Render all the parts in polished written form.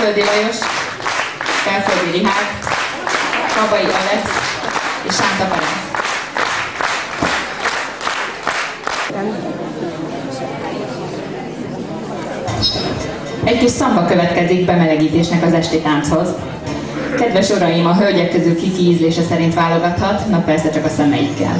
Felföldi Lajos, Felföldi Rihárd, Kabai Alex és Sánta Ferenc. Egy kis szamba következik bemelegítésnek az esti tánchoz. Kedves uraim, a hölgyek közül ki ízlése szerint válogathat, na persze csak a szemeikkel.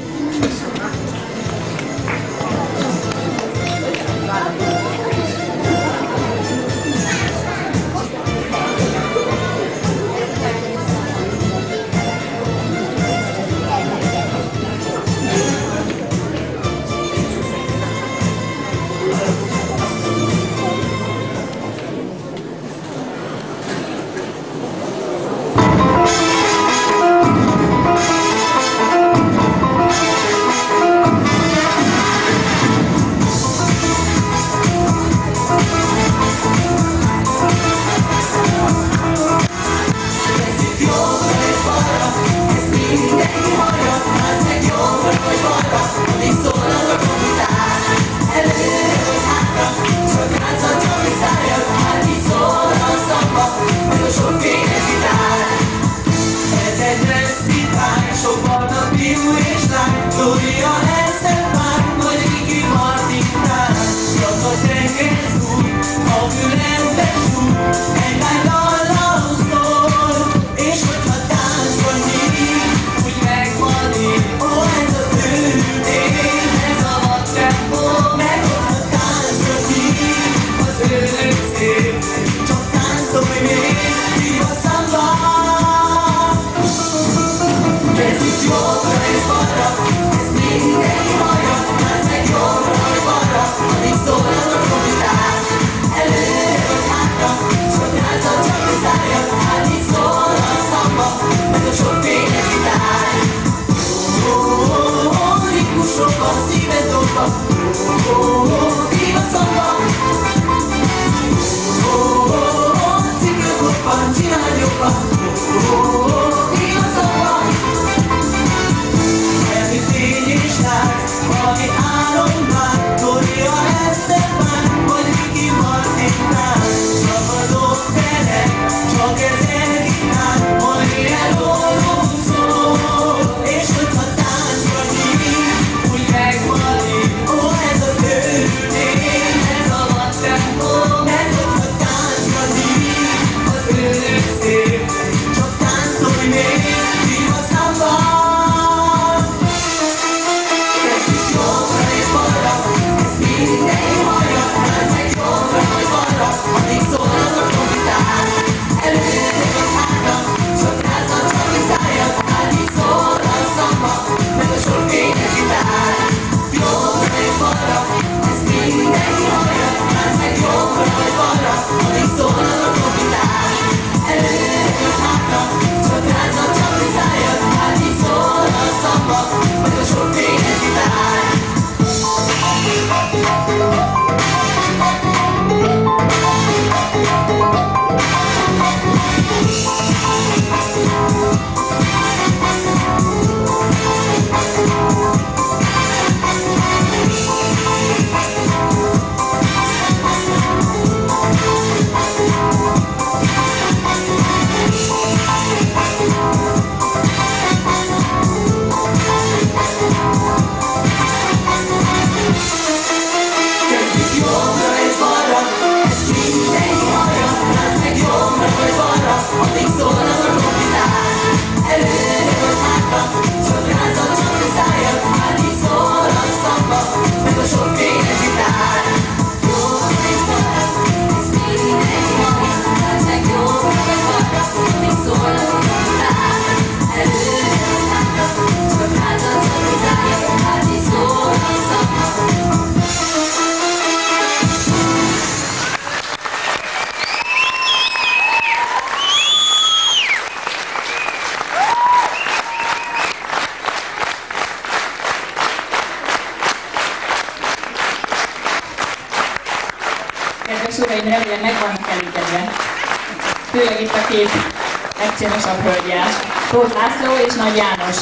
Remélem meg vannak elégedve. Főleg itt a két legcsinossabb hölgyel. Tóth László és Nagy János.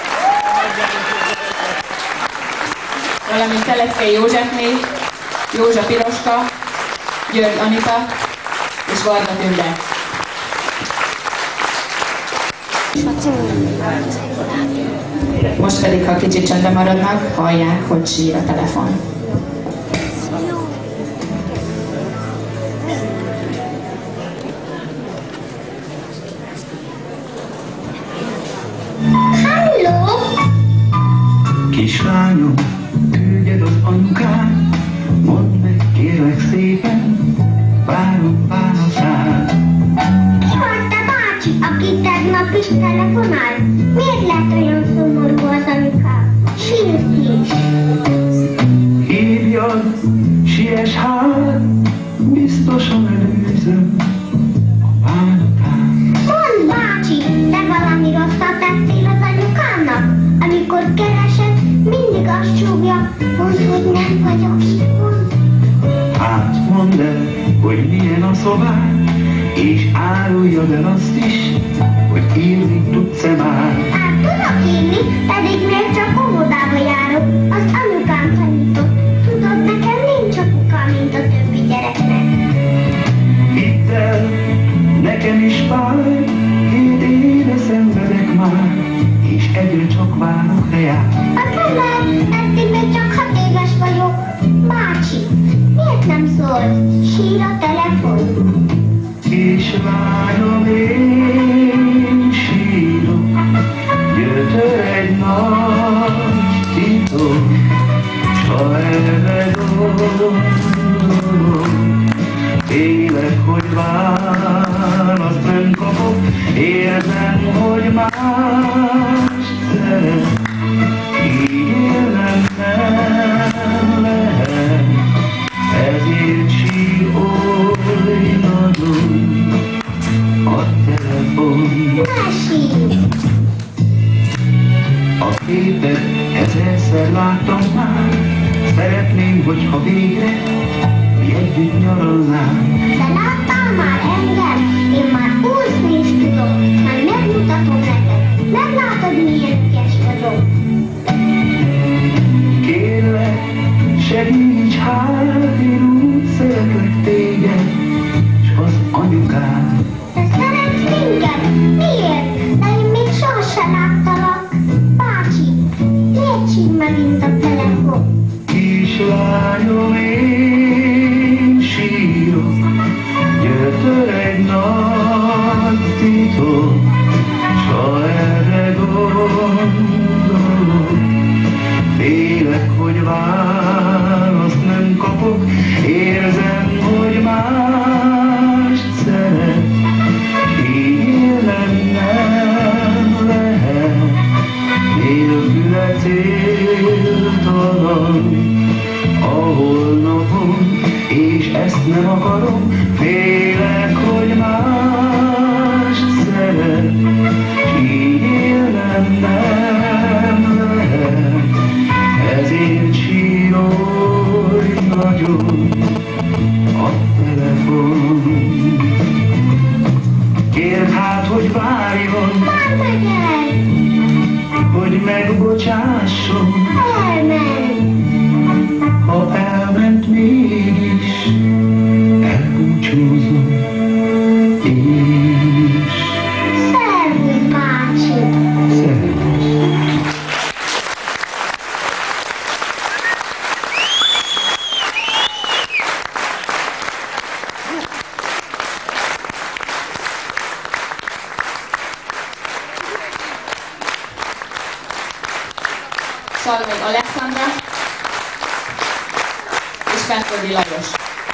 Valamint Szelecskei Józsefné, Józsa Piroska, György Anita és Varga Tünde. Most pedig, ha kicsit csendben maradnak, hallják, hogy sír a telefon. Halló! Kislányom, küldjed az anyukán, mondd meg kérlek szépen, várom válaszát. Ki volt te bácsi, aki tegnap is telefonál? Miért lett olyan szomorú az anyukám? Sírt is. Hívjad, siess hát, biztosan előzöm a bántát. Mondd bácsi, te valami rosszat tettél az anyukámnak? Amikor keresed, mindig azt súgja, mondd, hogy nem vagyok itthon. Hát mondd el, hogy milyen a szobád, és áruljad el azt is, hogy írni tudsz-e már. Hát tudok írni, pedig még csak óvodába járok. Az anyukám tanított. Tudod, nekem nincs apukám, mint a többi gyereknek. Hidd el, nekem is fáj, 7 éve szenvedek már, és egyre csak várok reát. Az nem lehet, eddig még csak 6 éves vagyok. Bácsi, miért nem szólt? Sír a telefon. Kislányom, én sírok, gyötör egy nagy titok, s ha erre gondolok, félek, hogy választ nem kapok, érzem, hogy mást szeret, így élnem nem lehet, ezért sír oly nagyon a telefon. Ne sír! A képet ezerszer láttam már, szeretném, hogyha végre mi együtt nyaralnánk. De láttál már engem? Én már úszni is tudok. Majd megmutatom neked. Meglátod, milyen ügyes vagyok. Kérlek, segíts hát, én úgy szeretlek téged, s az anyukád. Te szeretsz minket? Miért? De én még sohasem láttalak. Bácsi, miért sír megint a telefon? Kislányom, én sírok, gyötör egy nagy titok, s ha erre gondolok, félek, hogy választ nem kapok, érzem, hogy mást szeret, így élnem nem lehet, nélküle céltalan a holnapon, és ezt nem akarom, félek, hogy mást szeret, így élnem nem lehet, ezért sír oly nagyon a telefon. Kérd hát, hogy várjon, Mondd meg, hogy megbocsásson, elment. ha elment mégis, elbúcsúzom, és Szervusz, bácsi. szervusz. Salmai Alexandra és Fentföldi Lajos.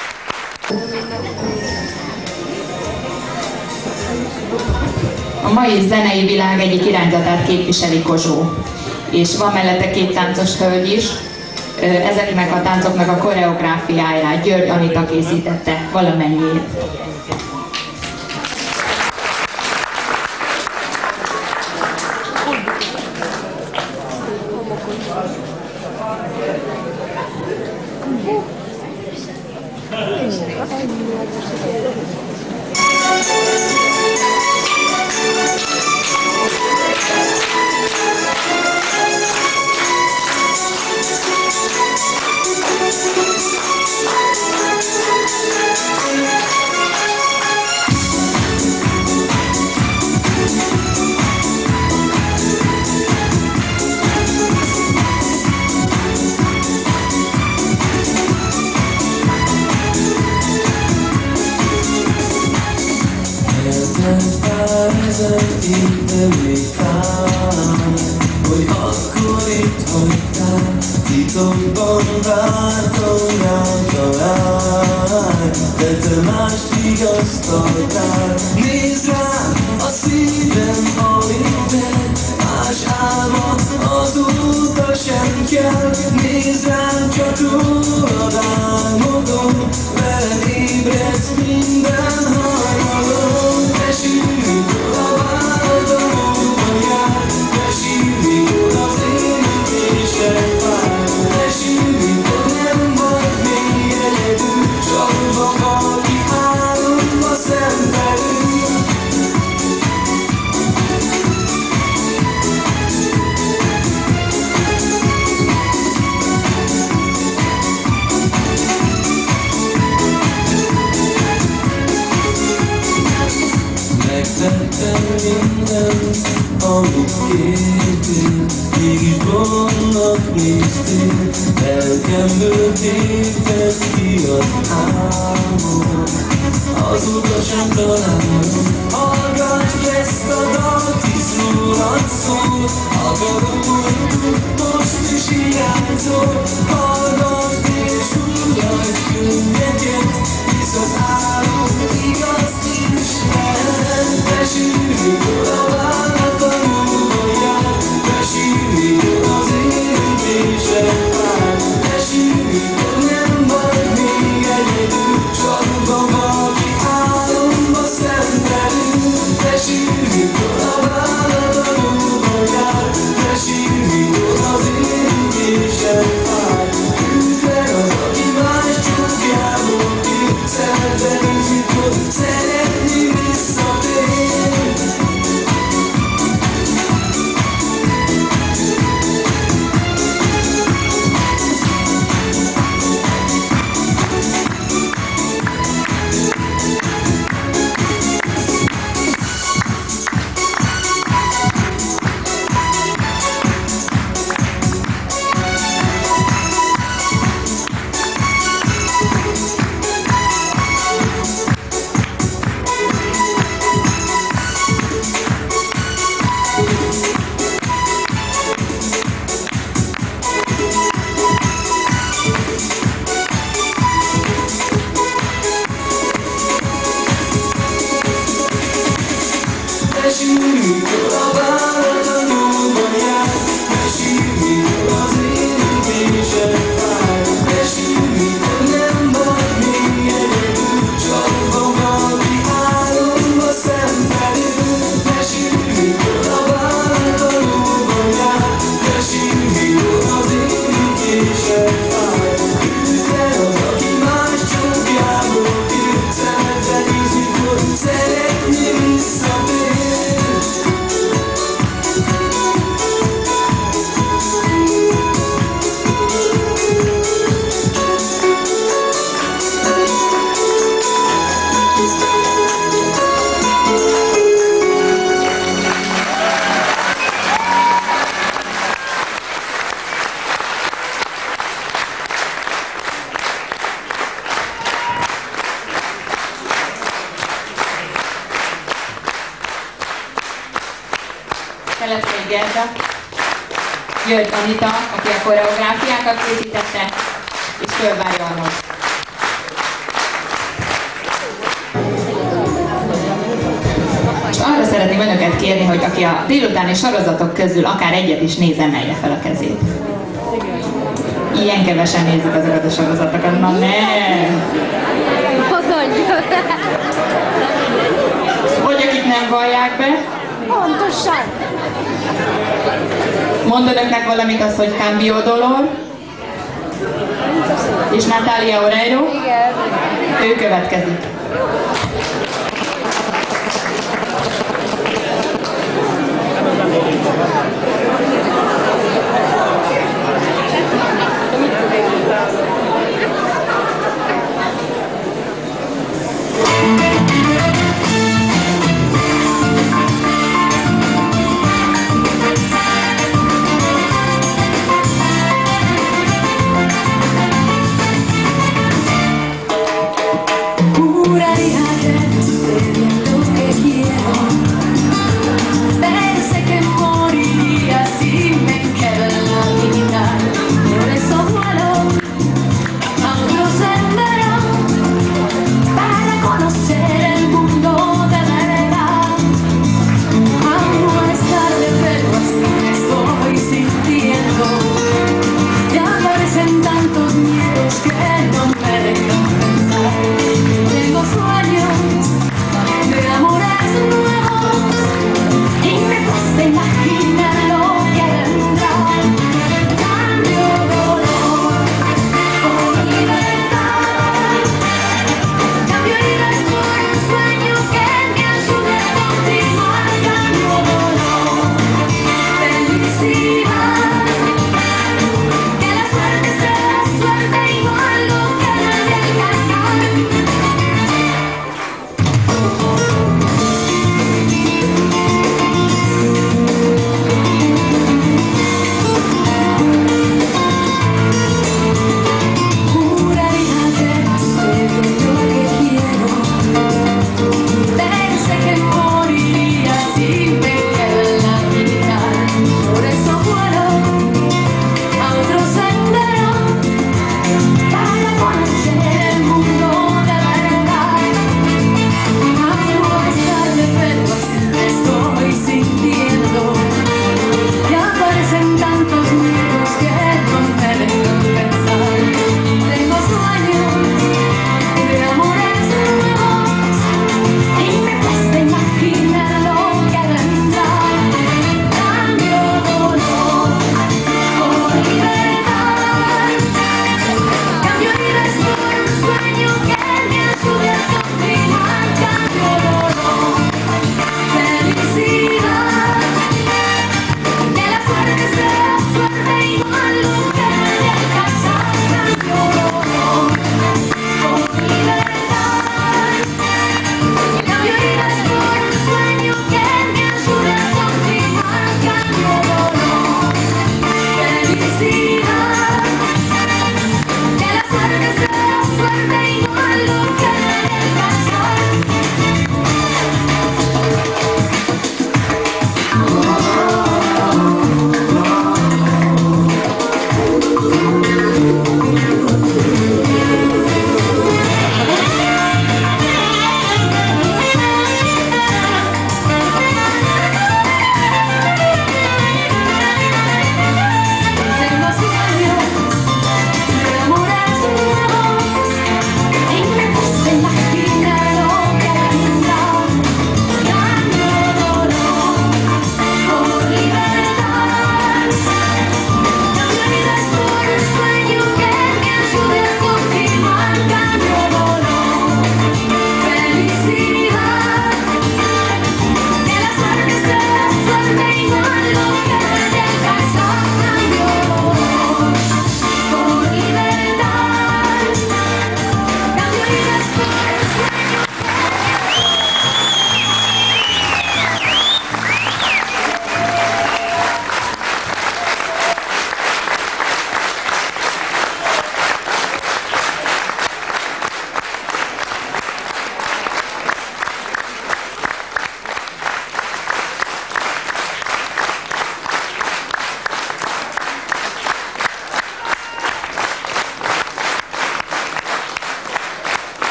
A mai zenei világ egyik irányzatát képviseli Kozsó, és van mellette 2 táncos hölgy is. Ezeknek a táncoknak a koreográfiáját György Anita készítette valamennyiét. hogy akkor itt hagytál, titokban vártam rám talán, de te mást vigasztaltál. Nézd rám a szívem, amit ver, más álma azóta sem kell. Nézd rám, csak rólad álmodom, veled ébredsz minden hajnalom. Te sűrű, a vállatomban jár, te sűrű, az énekések vár. Te sűrű, nem vagy még egyedül, csalódva valaki álomba szenvedül. Megtettem mindent, amit kértél, mégis bolondnak néztél, lelkemből tépted ki az álmod, azóta sem találom. Hallgass ezt a dalt, hisz rólad szól, akarod, hogy tud, most is hiányzol. Hallgass és húrj könnyeket, hisz az álom igaz is lehet. Te sűrű, a vállatomban jár, te sűrű, az érintések vár. Te sűrű, nem vagy még egyedül, csalódva valaki álomba szenvedül. Te sűrű, a vállatomban jár, te sűrű, az érintések vár. Üdveg az, aki más csukjából kér, szereted is, mikor szeretni visszatér. Te sűrű, a vállatomban jár, te sűrű, az érintések vár. Te sűrű, nem vagy még egyedül, csalódva valaki álomba szenvedül. Te sűrű, a vállatomban jár, te sűrű, az érintések vár. Üdveg az, aki más csókjából kér, szemedre néz, mikor szeretni visszatér. Keletszék Gerda, György Anita, aki a koreográfiákat készítette, és Fölvári Arnold. Most arra szeretném önöket kérni, hogy aki a délutáni sorozatok közül akár egyet is néz, emelje fel a kezét. Ilyen kevesen nézik azokat a sorozatokat, na nem! Hogy akik nem vallják be? Pontosan. Mond önöknek valamit az, hogy Cambio Dolor és Natalia Oreiro. Igen. Ő következik. Pura y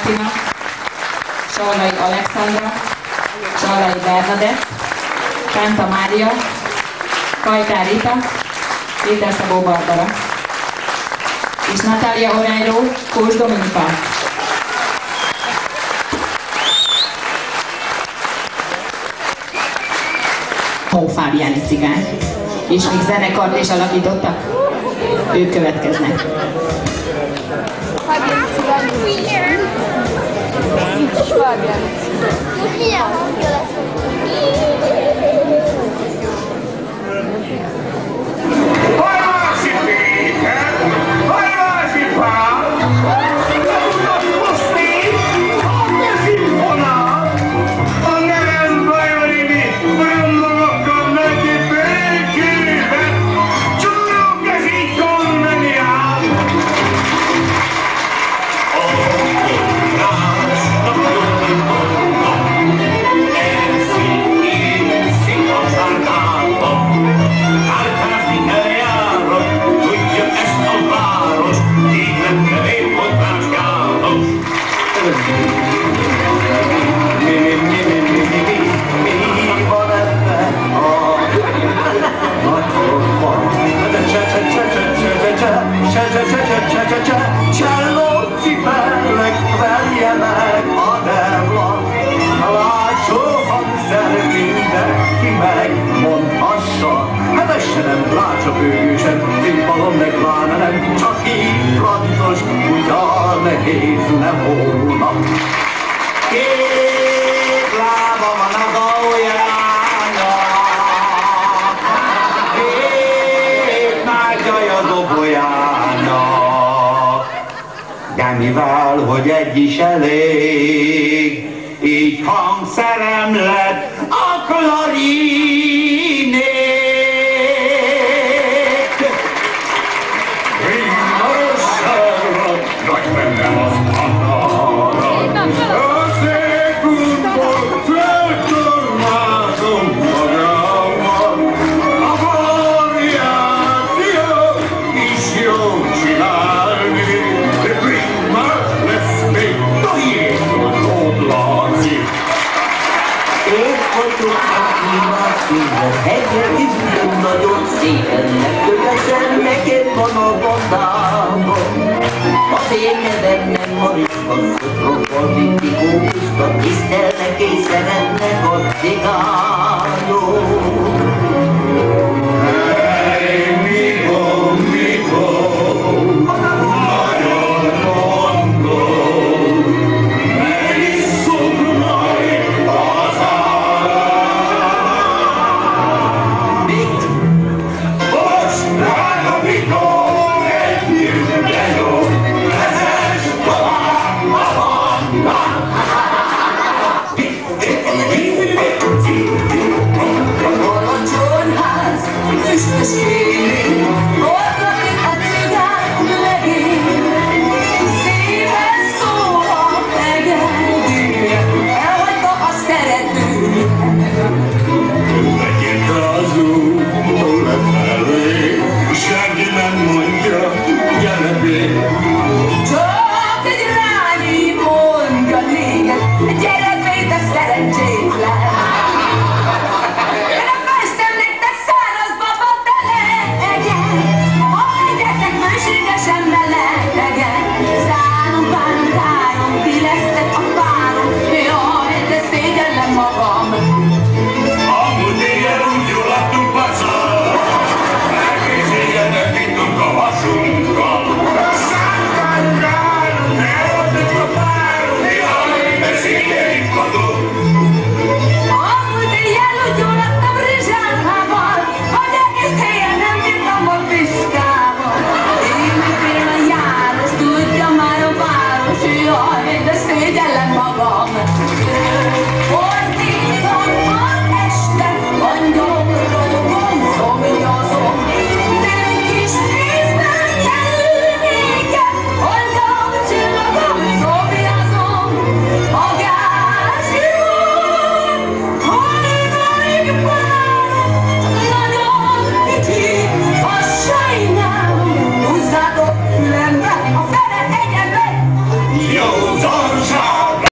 Krisztina, Sarlai Alexandra, Sarlai Bernadett, Kánta Mária, Kajtár Rita, Péter Szabó Barbara és Natália Oreiro, Kós Dominika. Fábiáni cigány. És még zenekart is alakítottak, ők következnek. Fábiáni cigány. Milyen hangja lesz? Hajvási Péter! Hajvási Pál! Tudod most még? A szimfonál! A nevem Bajolini, olyan magakkal neki Békébe! Csúrok ez így tonneni áll! Cselló cipellek, verje meg a devla, látszó hangszer mindenki megmondhassa. Hát ez se nem plácsa bőgősen, színpadon meg pláne nem, csak így frontos kutya nehéz nem volna. Két lába van a gaujának, két nágyaj a dobolyának. De mivel, hogy egy is elég, így hangszerem lett a klarinék. Ringarossára, nagy bennem az határa, a szép útból feltornázom magammal. A variáció is jó csinálni, de prima lesz még tajékon hódlázni. Épp vagyok a hegyre izgulom nagyon szépen, megkövetsen neked van a bandában. Az én nevem nem Mariska, Szotrokban Vindikó Puszta, tisztelnek és szeretnek a cigányok. Hey, Mikó, nagyon mondom, megisszuk majd az árat. Mit? Most, drága Mikó, együtt gyerünk, vezess tovább a bandát. Alacsonyház, füstös